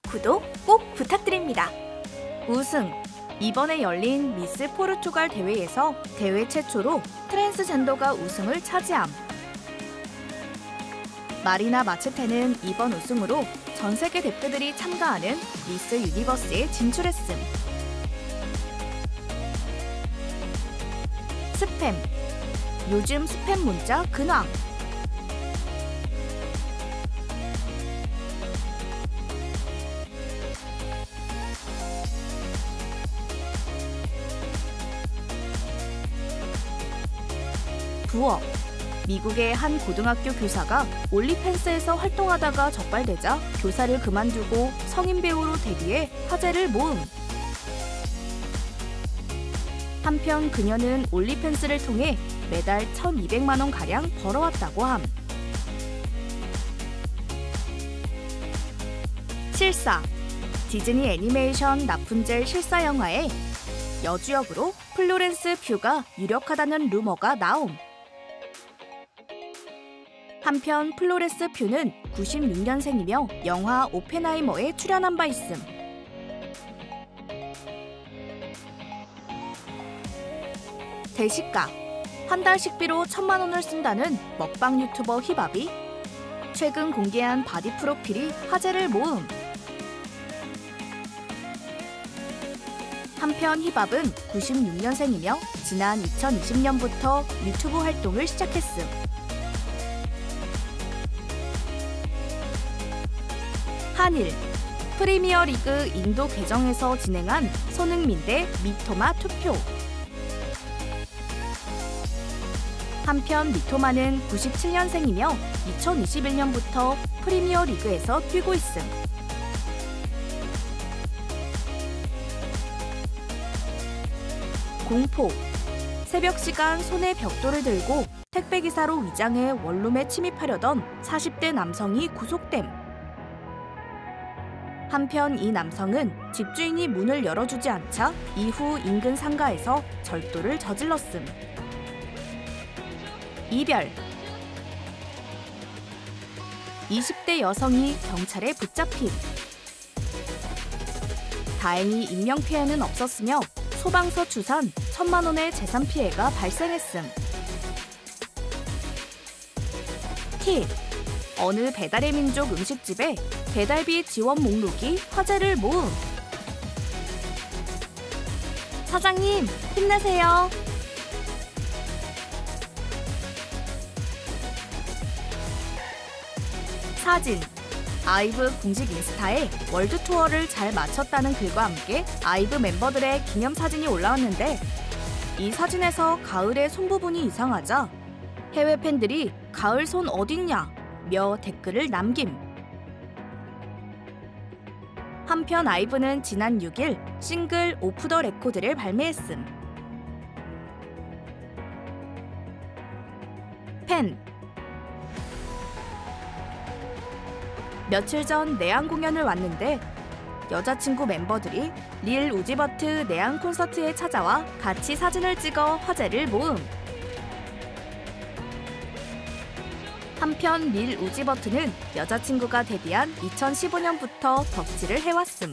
구독 꼭 부탁드립니다. 우승! 이번에 열린 미스 포르투갈 대회에서 대회 최초로 트랜스젠더가 우승을 차지함. 마리나 마체테는 이번 우승으로 전 세계 대표들이 참가하는 미스 유니버스에 진출했음. 스팸! 요즘 스팸 문자 근황! 부업! 미국의 한 고등학교 교사가 올리팬스에서 활동하다가 적발되자 교사를 그만두고 성인 배우로 데뷔해 화제를 모음. 한편 그녀는 올리팬스를 통해 매달 1,200만 원가량 벌어왔다고 함. 실사! 디즈니 애니메이션 라푼젤 실사 영화에 여주 역으로 플로렌스 퓨가 유력하다는 루머가 나옴. 한편 플로렌스 퓨는 96년생이며 영화 오펜하이머에 출연한 바 있음. 대식가! 한 달 식비로 1,000만 원을 쓴다는 먹방 유튜버 힙합이 최근 공개한 바디 프로필이 화제를 모음. 한편 힙합은 96년생이며 지난 2020년부터 유튜브 활동을 시작했음. 한일! 프리미어리그 인도 계정에서 진행한 손흥민 대 미토마 투표. 한편 미토마는 97년생이며 2021년부터 프리미어리그에서 뛰고 있음. 공포! 새벽 시간 손에 벽돌을 들고 택배기사로 위장해 원룸에 침입하려던 40대 남성이 구속됨. 한편 이 남성은 집주인이 문을 열어주지 않자 이후 인근 상가에서 절도를 저질렀음. 이별! 20대 여성이 경찰에 붙잡힘. 다행히 인명피해는 없었으며 소방서 추산 1,000만 원의 재산 피해가 발생했음. 팁! 어느 배달의 민족 음식집에 배달비 지원 목록이 화제를 모음. 사장님, 힘내세요. 사진! 아이브 공식 인스타에 월드 투어를 잘 마쳤다는 글과 함께 아이브 멤버들의 기념사진이 올라왔는데 이 사진에서 가을의 손 부분이 이상하자 해외 팬들이 가을 손 어딨냐 며 댓글을 남김. 한편 아이브는 지난 6일 싱글 오프 더 레코드를 발매했음. 팬! 며칠 전 내한 공연을 왔는데 여자친구 멤버들이 릴 우지버트 내한 콘서트에 찾아와 같이 사진을 찍어 화제를 모음. 한편 릴 우지버트는 여자친구가 데뷔한 2015년부터 덕질을 해왔음.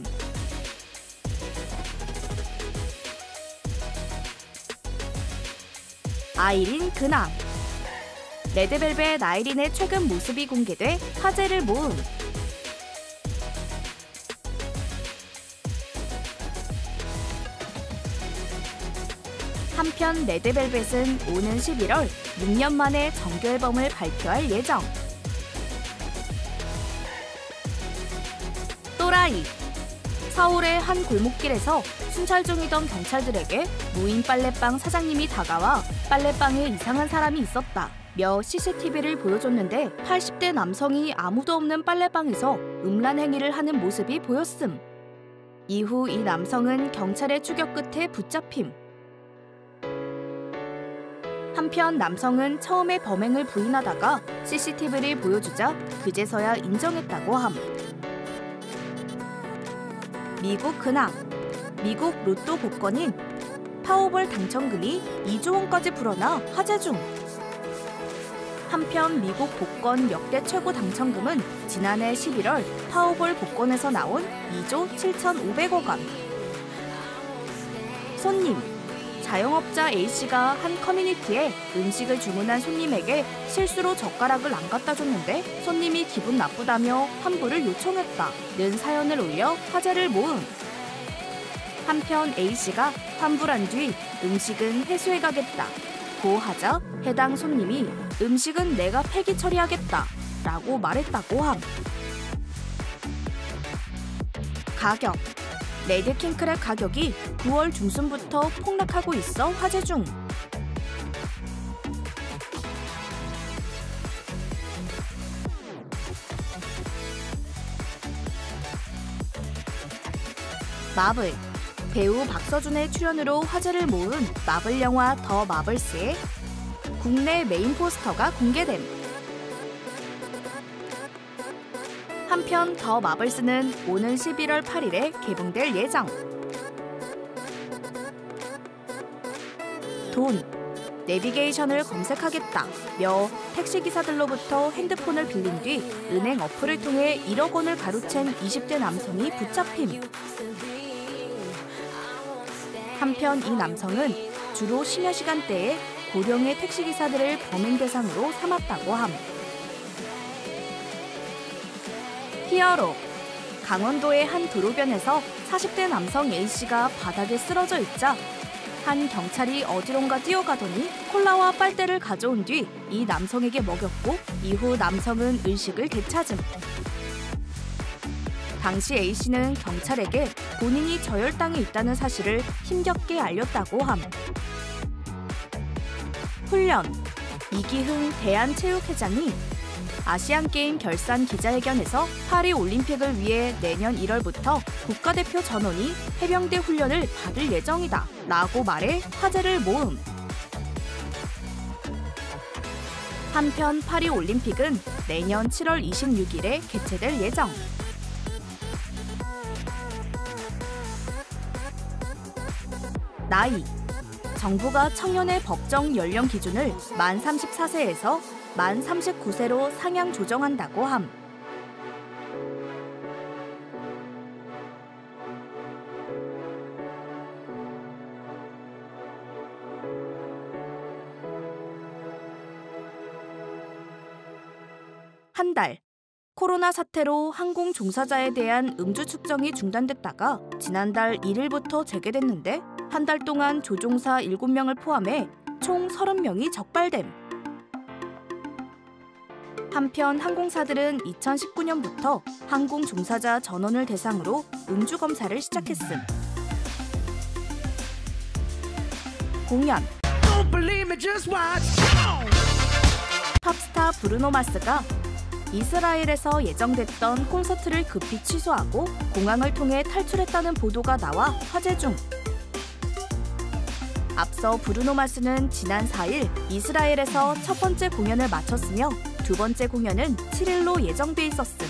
아이린 근황! 레드벨벳 아이린의 최근 모습이 공개돼 화제를 모음. 한편 레드벨벳은 오는 11월 6년 만에 정규 앨범을 발표할 예정. 또라이! 서울의 한 골목길에서 순찰 중이던 경찰들에게 무인 빨래방 사장님이 다가와 빨래방에 이상한 사람이 있었다 며 CCTV를 보여줬는데 80대 남성이 아무도 없는 빨래방에서 음란 행위를 하는 모습이 보였음. 이후 이 남성은 경찰의 추격 끝에 붙잡힘. 한편 남성은 처음에 범행을 부인하다가 CCTV를 보여주자 그제서야 인정했다고 함. 미국 근황! 미국 로또 복권인 파워볼 당첨금이 2조 원까지 불어나 화제 중! 한편 미국 복권 역대 최고 당첨금은 지난해 11월 파워볼 복권에서 나온 2조 7,500억 원. 손님. 자영업자 A씨가 한 커뮤니티에 음식을 주문한 손님에게 실수로 젓가락을 안 갖다 줬는데 손님이 기분 나쁘다며 환불을 요청했다는 사연을 올려 화제를 모음. 한편 A씨가 환불한 뒤 음식은 회수해 가겠다고 하자 해당 손님이 음식은 내가 폐기 처리하겠다라고 말했다고 함. 가격. 레드 킹크랩 가격이 9월 중순부터 폭락하고 있어 화제 중. 마블. 배우 박서준의 출연으로 화제를 모은 마블 영화 더 마블스의 국내 메인 포스터가 공개됨. 한편 더 마블스는 오는 11월 8일에 개봉될 예정. 돈, 내비게이션을 검색하겠다며 택시기사들로부터 핸드폰을 빌린 뒤 은행 어플을 통해 1억 원을 가로챈 20대 남성이 붙잡힘. 한편 이 남성은 주로 심야 시간대에 고령의 택시기사들을 범행 대상으로 삼았다고 함. 히어로. 강원도의 한 도로변에서 40대 남성 A씨가 바닥에 쓰러져 있자 한 경찰이 어디론가 뛰어가더니 콜라와 빨대를 가져온 뒤 이 남성에게 먹였고 이후 남성은 의식을 되찾음. 당시 A씨는 경찰에게 본인이 저혈당에 있다는 사실을 힘겹게 알렸다고 함. 훈련. 이기흥 대한체육회장이 아시안게임 결산 기자회견에서 파리올림픽을 위해 내년 1월부터 국가대표 전원이 해병대 훈련을 받을 예정이다 라고 말해 화제를 모음. 한편 파리올림픽은 내년 7월 26일에 개최될 예정. 나이. 정부가 청년의 법정 연령 기준을 만 34세에서 만 39세로 상향 조정한다고 함. 한 달. 코로나 사태로 항공 종사자에 대한 음주 측정이 중단됐다가 지난달 1일부터 재개됐는데 한 달 동안 조종사 7명을 포함해 총 30명이 적발됨. 한편 항공사들은 2019년부터 항공 종사자 전원을 대상으로 음주 검사를 시작했음. 공연. 팝스타 브루노 마스가 이스라엘에서 예정됐던 콘서트를 급히 취소하고 공항을 통해 탈출했다는 보도가 나와 화제 중. 앞서 브루노 마스는 지난 4일 이스라엘에서 첫 번째 공연을 마쳤으며 두 번째 공연은 7일로 예정돼 있었음.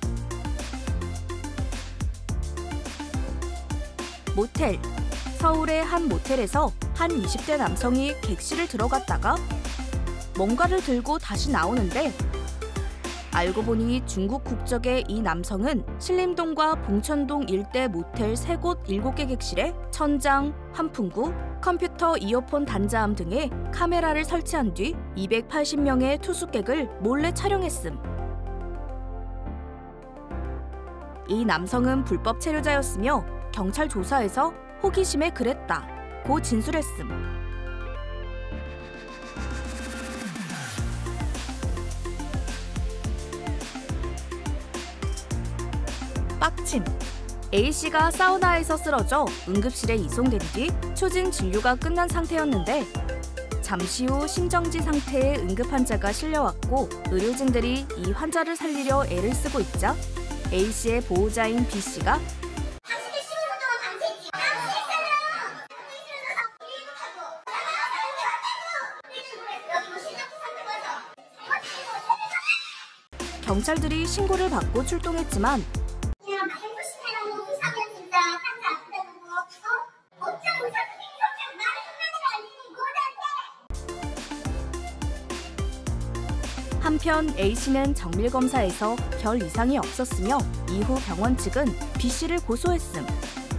모텔. 서울의 한 모텔에서 한 20대 남성이 객실을 들어갔다가 뭔가를 들고 다시 나오는데 알고 보니 중국 국적의 이 남성은 신림동과 봉천동 일대 모텔 3곳 7개 객실에 천장, 환풍구, 컴퓨터 이어폰 단자함 등에 카메라를 설치한 뒤 280명의 투숙객을 몰래 촬영했음. 이 남성은 불법 체류자였으며 경찰 조사에서 호기심에 그랬다고 진술했음. 빡침. A씨가 사우나에서 쓰러져 응급실에 이송된 뒤 초진 진료가 끝난 상태였는데 잠시 후 심정지 상태의 응급 환자가 실려왔고 의료진들이 이 환자를 살리려 애를 쓰고 있자 A씨의 보호자인 B씨가 경찰들이 신고를 받고 출동했지만 한편 A씨는 정밀 검사에서 별 이상이 없었으며 이후 병원 측은 B씨를 고소했음.